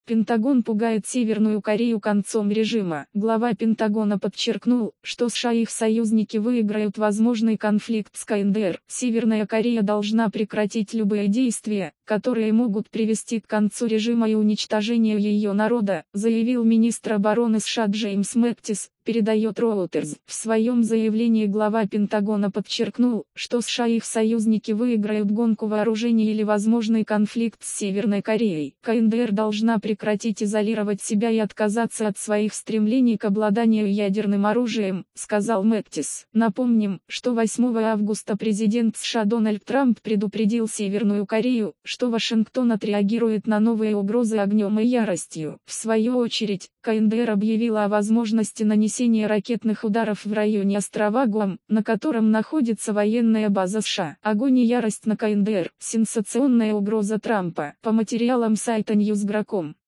Пентагон пугает Северную Корею концом режима. Глава Пентагона подчеркнул, что США и их союзники выиграют возможный конфликт с КНДР. Северная Корея должна прекратить любые действия, которые могут привести к концу режима и уничтожению ее народа, заявил министр обороны США Джеймс Мэттис, передает Reuters. В своем заявлении глава Пентагона подчеркнул, что США и их союзники выиграют гонку вооружений или возможный конфликт с Северной Кореей. КНДР должна прекратить изолировать себя и отказаться от своих стремлений к обладанию ядерным оружием, сказал Мэттис. Напомним, что 8 августа президент США Дональд Трамп предупредил Северную Корею, что Вашингтон отреагирует на новые угрозы огнем и яростью. В свою очередь, КНДР объявила о возможности нанесения ракетных ударов в районе острова Гуам, на котором находится военная база США. Огонь и ярость на КНДР. Сенсационная угроза Трампа. По материалам сайта Newsgro.com.